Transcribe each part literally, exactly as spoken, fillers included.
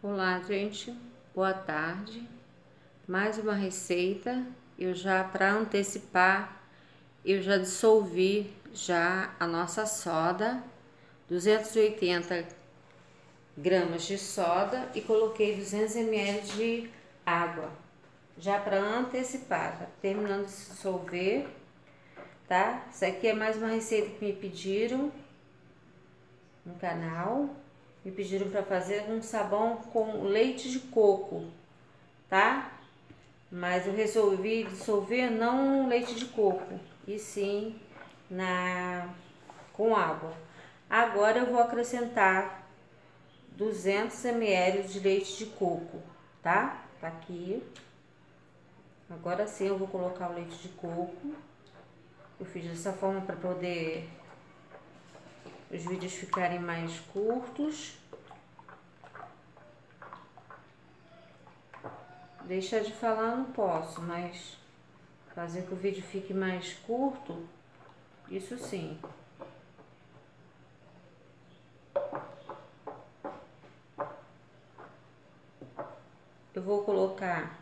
Olá, gente, boa tarde. Mais uma receita. Eu já, para antecipar, eu já dissolvi já a nossa soda, duzentos e oitenta gramas de soda, e coloquei duzentos mililitros de água, já para antecipar, tá terminando de dissolver, tá? Isso aqui é mais uma receita que me pediram no canal. Me pediram para fazer um sabão com leite de coco, tá? Mas eu resolvi dissolver não leite de coco, e sim na com água. Agora eu vou acrescentar duzentos mililitros de leite de coco, tá? Tá aqui. Agora sim eu vou colocar o leite de coco. Eu fiz dessa forma para poder os vídeos ficarem mais curtos. Deixar de falar não posso, mas fazer que o vídeo fique mais curto, isso sim. Eu vou colocar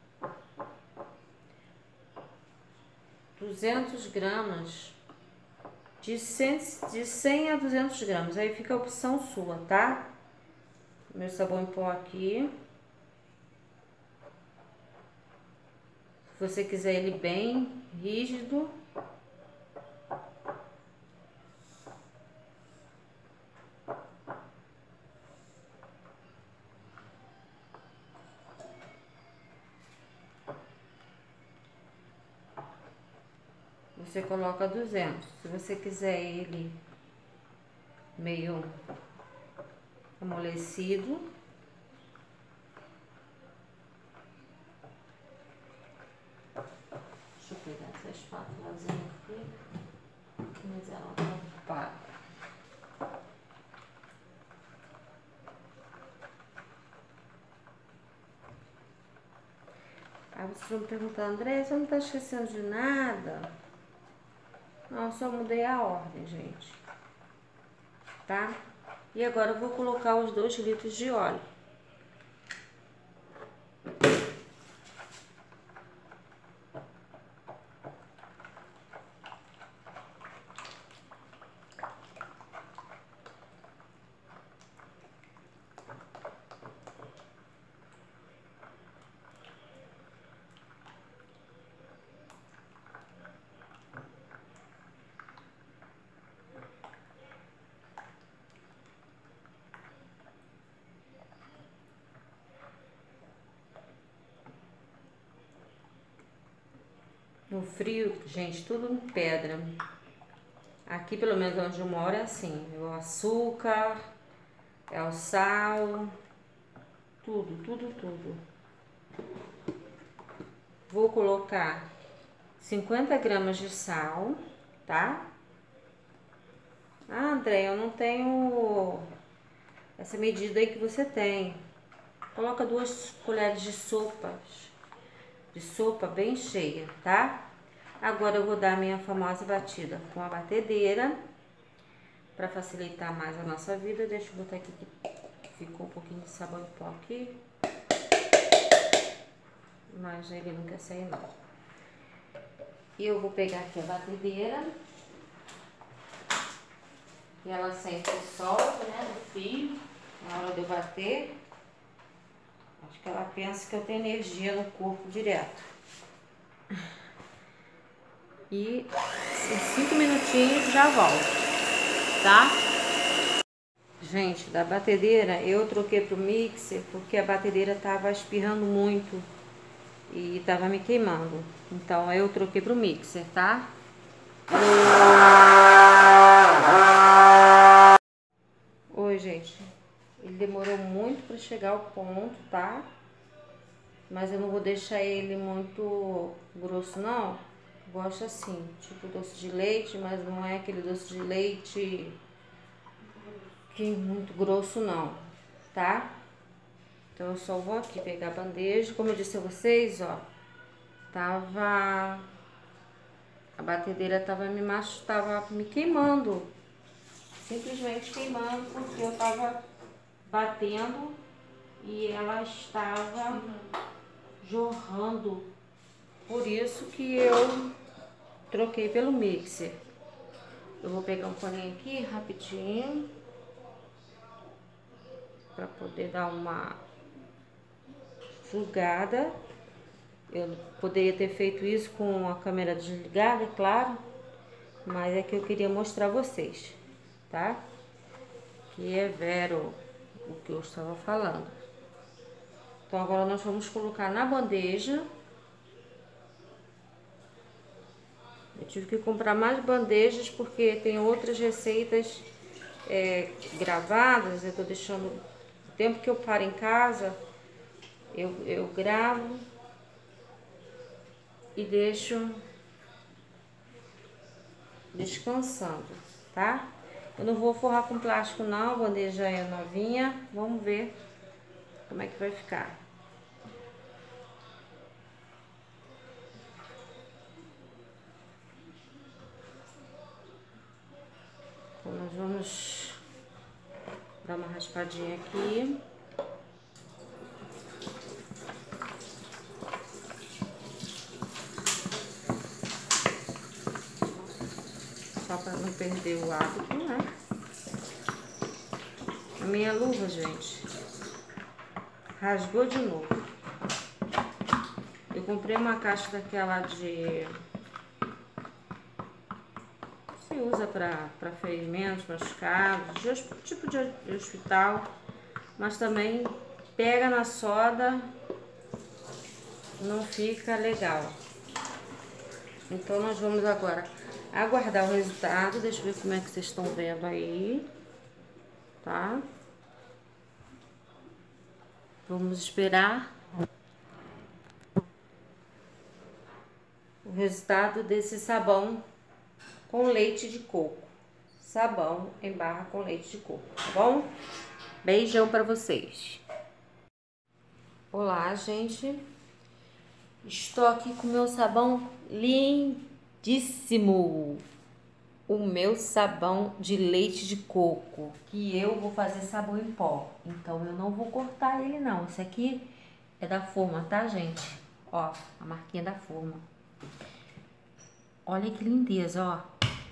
duzentos gramas, de cem, de cem a duzentos gramas, aí fica a opção sua, tá? Meu sabão em pó aqui. Se você quiser ele bem rígido, você coloca duzentos. Se você quiser ele meio amolecido, deixa eu pegar essa espátulazinha aqui, mas ela tá ocupada. Aí vocês vão perguntar, André, você não tá esquecendo de nada? Não, eu só mudei a ordem, gente, tá? E agora eu vou colocar os dois litros de óleo. No frio, gente, tudo em pedra. Aqui, pelo menos onde eu moro, é assim. É o açúcar, é o sal, tudo, tudo, tudo. Vou colocar cinquenta gramas de sal, tá? Ah, André, eu não tenho essa medida aí que você tem. Coloca duas colheres de sopas, de sopa bem cheia, tá? Agora eu vou dar a minha famosa batida com a batedeira, para facilitar mais a nossa vida. Deixa eu botar aqui que ficou um pouquinho de sabão em pó aqui, mas ele não quer sair não. E eu vou pegar aqui a batedeira, e ela sempre solta, né, no fio, na hora de eu bater. Acho que ela pensa que eu tenho energia no corpo direto. E em cinco minutinhos já volto, tá? Gente, da batedeira eu troquei pro mixer porque a batedeira tava espirrando muito e tava me queimando. Então eu troquei pro mixer, tá? Oi, gente. Ele demorou muito para chegar ao ponto, tá? Mas eu não vou deixar ele muito grosso, não. Gosto assim, tipo doce de leite, mas não é aquele doce de leite que é muito grosso, não, tá? Então eu só vou aqui pegar a bandeja. Como eu disse a vocês, ó, tava... a batedeira tava me machu... tava me queimando. Simplesmente queimando, porque eu tava batendo e ela estava jorrando. Por isso que eu troquei pelo mixer. Eu vou pegar um paninho aqui rapidinho para poder dar uma sugada. Eu poderia ter feito isso com a câmera desligada, é claro, mas é que eu queria mostrar a vocês, tá? Que é vero o que eu estava falando. Então agora nós vamos colocar na bandeja. Eu tive que comprar mais bandejas porque tem outras receitas é, gravadas. Eu tô deixando o tempo que eu paro em casa, eu, eu gravo e deixo descansando, tá? Eu não vou forrar com plástico não, a bandeja é novinha. Vamos ver como é que vai ficar. Então, nós vamos dar uma raspadinha aqui. Só para não perder o hábito, né? A minha luva, gente, rasgou de novo. Eu comprei uma caixa daquela de... se usa para ferimentos, machucados, de, tipo de, de hospital, mas também pega na soda, não fica legal. Então nós vamos agora aguardar o resultado. Deixa eu ver como é que vocês estão vendo aí, tá? Vamos esperar o resultado desse sabão com leite de coco. Sabão em barra com leite de coco, tá bom? Beijão pra vocês. Olá, gente. Estou aqui com o meu sabão lindíssimo. O meu sabão de leite de coco, que eu vou fazer sabão em pó. Então eu não vou cortar ele não. Esse aqui é da Forma, tá, gente? Ó, a marquinha da Forma. Olha que lindeza, ó.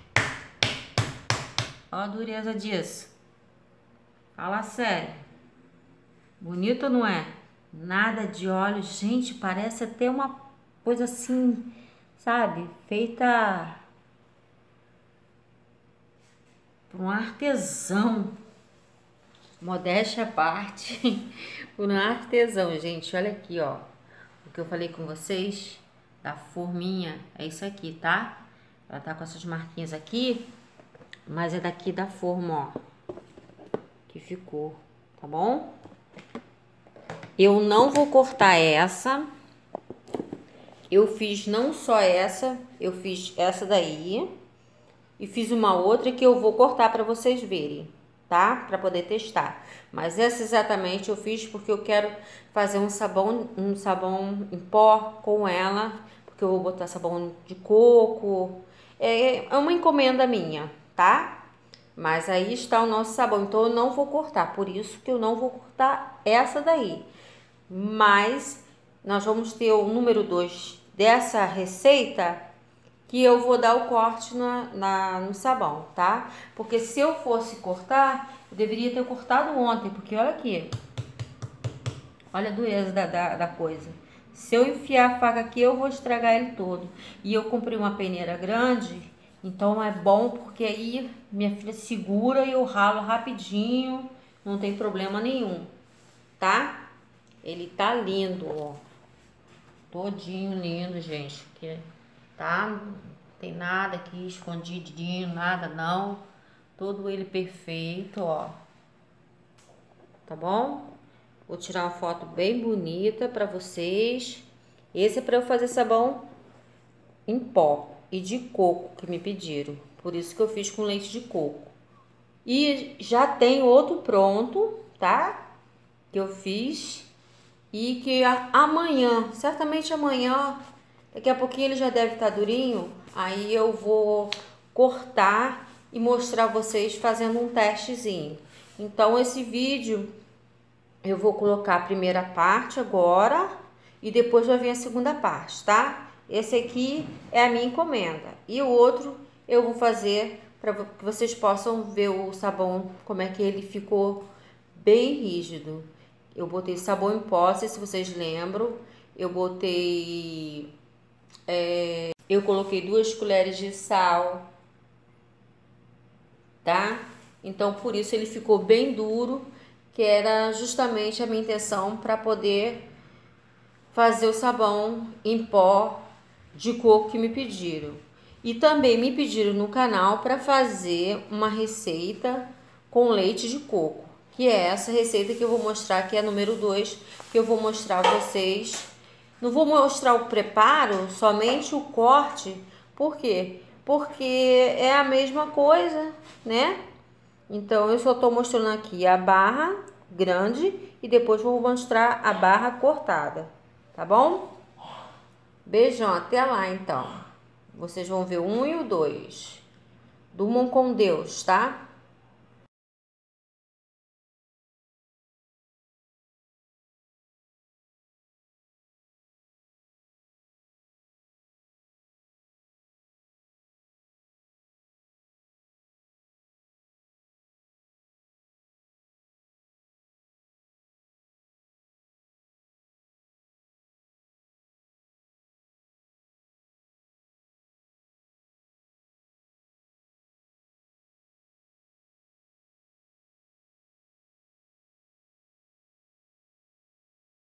Ó a dureza disso. Fala sério. Bonito ou não é? Nada de óleo. Gente, parece até uma coisa assim, sabe? Feita por um artesão. Modéstia à parte. Por um artesão, gente. Olha aqui, ó. O que eu falei com vocês da forminha é isso aqui, tá? Ela tá com essas marquinhas aqui, mas é daqui da forma, ó, que ficou, tá bom? Eu não vou cortar essa. Eu fiz não só essa, eu fiz essa daí e fiz uma outra que eu vou cortar para vocês verem, tá? Para poder testar. Mas essa exatamente eu fiz porque eu quero fazer um sabão, um sabão em pó com ela, porque eu vou botar sabão de coco. É, é uma encomenda minha, tá? Mas aí está o nosso sabão, então eu não vou cortar, por isso que eu não vou cortar essa daí. Mas nós vamos ter o número dois dessa receita, que eu vou dar o corte na, na, no sabão, tá? Porque se eu fosse cortar, eu deveria ter cortado ontem, porque olha aqui. Olha a dureza da, da, da coisa. Se eu enfiar a faca aqui, eu vou estragar ele todo. E eu comprei uma peneira grande, então é bom porque aí minha filha segura e eu ralo rapidinho, não tem problema nenhum, tá? Ele tá lindo, ó. Todinho lindo, gente. Que, tá? Não tem nada aqui escondidinho, nada não. Todo ele perfeito, ó. Tá bom? Vou tirar uma foto bem bonita pra vocês. Esse é pra eu fazer sabão em pó e de coco que me pediram. Por isso que eu fiz com leite de coco. E já tem outro pronto, tá? Que eu fiz. E que amanhã, certamente amanhã, daqui a pouquinho ele já deve estar durinho. Aí eu vou cortar e mostrar vocês fazendo um testezinho. Então esse vídeo eu vou colocar a primeira parte agora e depois vai vir a segunda parte, tá? Esse aqui é a minha encomenda. E o outro eu vou fazer para que vocês possam ver o sabão, como é que ele ficou bem rígido. Eu botei sabão em pó, não sei se vocês lembram. Eu botei... É, eu coloquei duas colheres de sal, tá? Então, por isso ele ficou bem duro, que era justamente a minha intenção para poder fazer o sabão em pó de coco que me pediram. E também me pediram no canal para fazer uma receita com leite de coco, que é essa receita que eu vou mostrar, que é a número dois, que eu vou mostrar a vocês. Não vou mostrar o preparo, somente o corte. Por quê? Porque é a mesma coisa, né? Então, eu só tô mostrando aqui a barra grande e depois vou mostrar a barra cortada, tá bom? Beijão, até lá então. Vocês vão ver o um e o dois. Durmam com Deus, tá?